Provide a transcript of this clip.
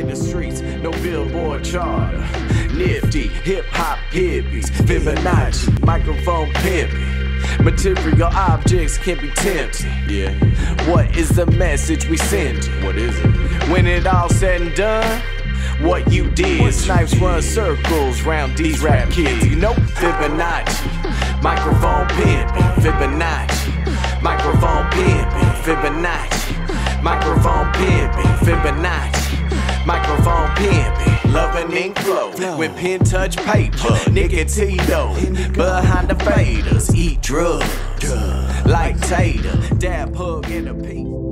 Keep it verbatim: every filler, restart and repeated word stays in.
in the streets, no billboard charter. Nifty, hip-hop hippies, Fibonacci, microphone pimping. Material objects can be tempting. Yeah. What is the message we send? What is it? When it all said and done, what you did. What snipes did. Run circles round these rap kids. You know Fibonacci, microphone pimping. Fibonacci, microphone pimping. Fibonacci, microphone pimping. Fibonacci, microphone pimping. Loving ink flow when pen touch paper. Nicotino behind the faders. Eat drugs like Tater. Dab hug in a piece.